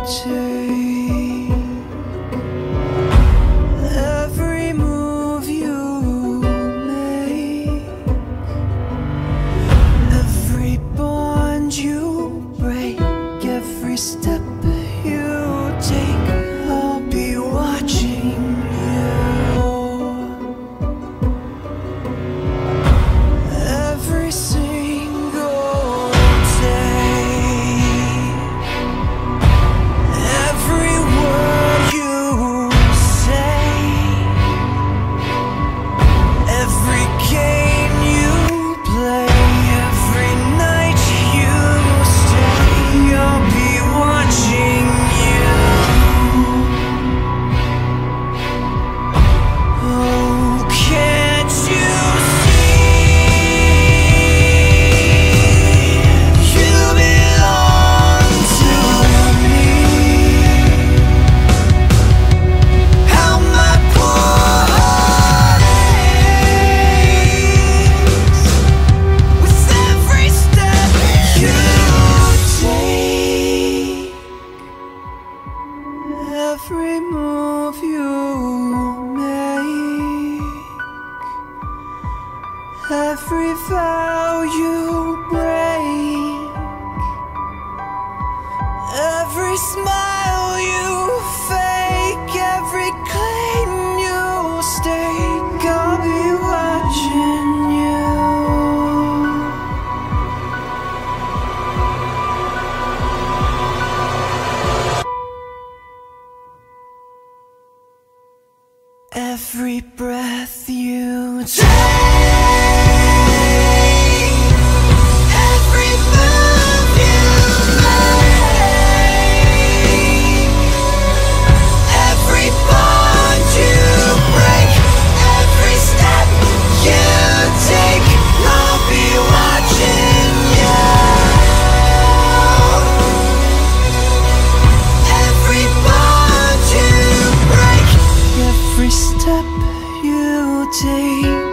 take, every move you make, every bond you break, every step you take, I'll be watching you. Every single day, every word you say, every game you play, every night you stay, I'll be watching you. Oh, can't you see? You belong to me. How my poor heart aches with every step you take, every move you make, every vow you break, every smile you fake, every claim you stake, I'll be watching you. Every breath you take, every move you make, every bond you break, every step you take, I'll be watching you. Every bond you break, every step you take,